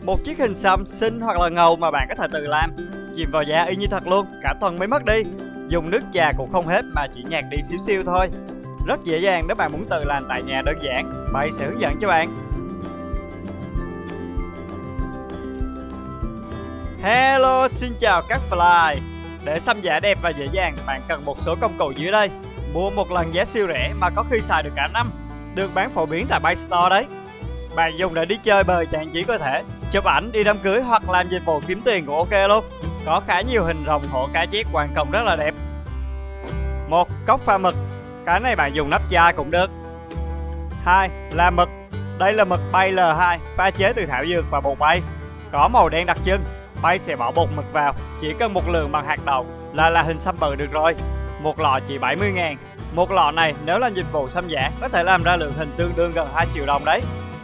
Một chiếc hình xăm xinh hoặc là ngầu mà bạn có thể tự làm, chìm vào da y như thật luôn, cả tuần mới mất đi. Dùng nước trà cũng không hết mà chỉ nhạt đi xíu xiu thôi. Rất dễ dàng nếu bạn muốn tự làm tại nhà đơn giản. Bay sẽ hướng dẫn cho bạn. Hello, xin chào các fly. Để xăm da đẹp và dễ dàng, bạn cần một số công cụ dưới đây. Mua một lần giá siêu rẻ mà có khi xài được cả năm. Được bán phổ biến tại Bay Store đấy. Bạn dùng để đi chơi bời trang trí cơ thể, chụp ảnh đi đám cưới hoặc làm dịch vụ kiếm tiền cũng ok luôn. Có khá nhiều hình rồng hổ cá chép hoàn công rất là đẹp. Một cốc pha mực. Cái này bạn dùng nắp chai cũng được. 2 là mực. Đây là mực bay L2 pha chế từ thảo dược và bột bay. Có màu đen đặc trưng. Bay sẽ bỏ bột mực vào, chỉ cần một lượng bằng hạt đậu là hình xăm bự được rồi. Một lọ chỉ 70.000. Một lọ này nếu làm dịch vụ xăm giả có thể làm ra lượng hình tương đương gần 2 triệu đồng đấy.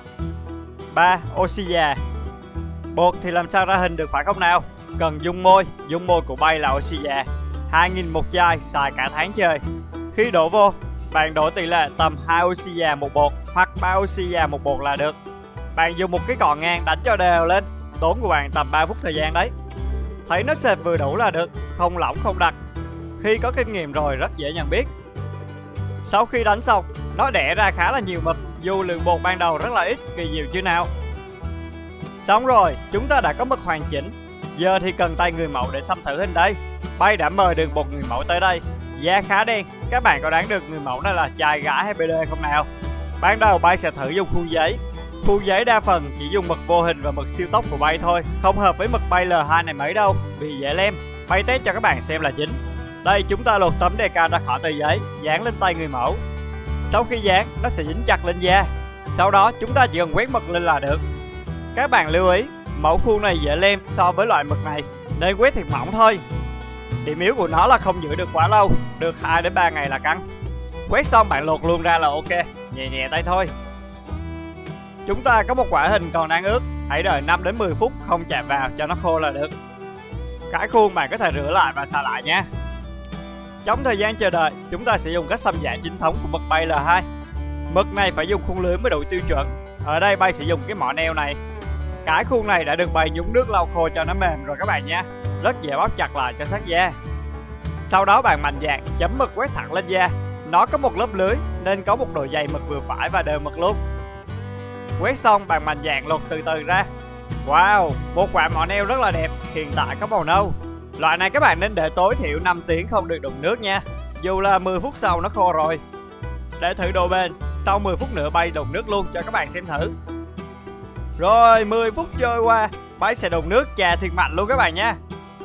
3 oxy già. Bột thì làm sao ra hình được phải không nào? Cần dung môi của Bay là oxy già. 2.000 một chai, xài cả tháng chơi. Khi đổ vô, bạn đổ tỷ lệ tầm 2 oxy già một bột hoặc 3 oxy già một bột là được. Bạn dùng một cái cọ ngang đánh cho đều lên, tốn của bạn tầm 3 phút thời gian đấy. Thấy nó sệt vừa đủ là được, không lỏng không đặc. Khi có kinh nghiệm rồi rất dễ nhận biết. Sau khi đánh xong, nó đẻ ra khá là nhiều mực, dù lượng bột ban đầu rất là ít, kỳ diệu chứ nào. Xong rồi, chúng ta đã có mực hoàn chỉnh. Giờ thì cần tay người mẫu để xăm thử hình đây. Bay đã mời được một người mẫu tới đây. Da khá đen, các bạn có đoán được người mẫu này là trai gái hay BD không nào? Ban đầu Bay sẽ thử dùng khuôn giấy. Khuôn giấy đa phần chỉ dùng mực vô hình và mực siêu tốc của Bay thôi, không hợp với mực Bay L2 này mấy đâu, vì dễ lem. Bay test cho các bạn xem là dính. Đây, chúng ta lột tấm decal ra khỏi tờ giấy, dán lên tay người mẫu. Sau khi dán, nó sẽ dính chặt lên da. Sau đó chúng ta chỉ cần quét mực lên là được. Các bạn lưu ý, mẫu khuôn này dễ lem so với loại mực này, nên quét thiệt mỏng thôi. Điểm yếu của nó là không giữ được quá lâu, được 2 đến 3 ngày là căng. Quét xong bạn lột luôn ra là ok, nhẹ nhẹ tay thôi. Chúng ta có một quả hình còn đang ướt, hãy đợi 5 đến 10 phút không chạm vào cho nó khô là được. Cái khuôn bạn có thể rửa lại và xài lại nha. Trong thời gian chờ đợi, chúng ta sẽ dùng cách xăm giả chính thống của mực Bay L2. Mực này phải dùng khuôn lưới mới đủ tiêu chuẩn. Ở đây Bay sẽ dùng cái mỏ neo này. Cái khuôn này đã được Bay nhúng nước lau khô cho nó mềm rồi các bạn nha. Rất dễ bóp chặt lại cho sát da. Sau đó bạn mạnh dạn chấm mực quét thẳng lên da. Nó có một lớp lưới nên có một độ dày mực vừa phải và đều mực luôn. Quét xong bạn mạnh dạn lột từ từ ra. Wow, một quả mỏ neo rất là đẹp, hiện tại có màu nâu. Loại này các bạn nên để tối thiểu 5 tiếng không được đụng nước nha. Dù là 10 phút sau nó khô rồi. Để thử độ bền, sau 10 phút nữa Bay đụng nước luôn cho các bạn xem thử. Rồi 10 phút trôi qua, Bay sẽ đụng nước chà thiệt mạnh luôn các bạn nha.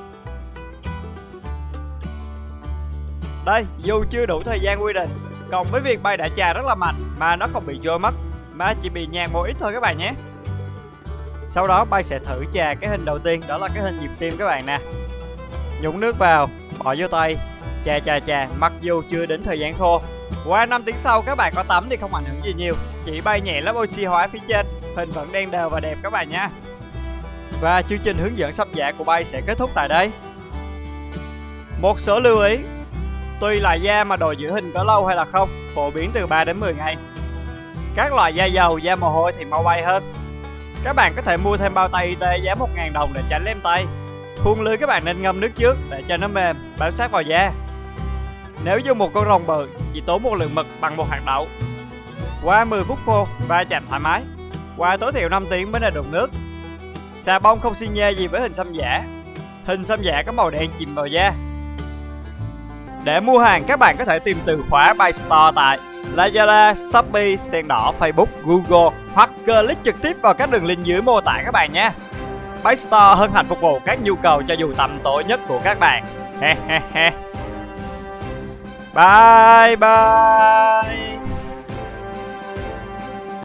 Đây, dù chưa đủ thời gian quy định, cộng với việc Bay đã chà rất là mạnh mà nó không bị trôi mất, mà chỉ bị nhạt một ít thôi các bạn nhé. Sau đó Bay sẽ thử chà cái hình đầu tiên, đó là cái hình nhịp tim các bạn nè. Nhúng nước vào, bỏ vô tay, chà, mặc dù chưa đến thời gian khô. Qua 5 tiếng sau các bạn có tắm thì không ảnh hưởng gì nhiều, chỉ bay nhẹ lớp oxy hóa phía trên, hình vẫn đen đều và đẹp các bạn nha. Và chương trình hướng dẫn xăm giả của Bay sẽ kết thúc tại đây. Một số lưu ý: tùy loại da mà độ giữ hình có lâu hay là không, phổ biến từ 3 đến 10 ngày. Các loại da dầu, da mồ hôi thì mau bay hơn. Các bạn có thể mua thêm bao tay y tế giá 1.000 đồng để tránh lem tay. Khuôn lưới các bạn nên ngâm nước trước để cho nó mềm, bám sát vào da. Nếu dùng một con rồng bự, chỉ tốn một lượng mực bằng một hạt đậu. Qua 10 phút khô, va chạm thoải mái. Qua tối thiểu 5 tiếng mới nên đụng nước. Xà bông không xi nhê gì với hình xăm giả. Hình xăm giả có màu đen chìm vào da. Để mua hàng các bạn có thể tìm từ khóa Bay Store tại Lazada, Shopee, Sen Đỏ, Facebook, Google hoặc click trực tiếp vào các đường link dưới mô tả các bạn nha. Bay Store hân hạnh phục vụ các nhu cầu cho dù tầm tối nhất của các bạn. Bye bye.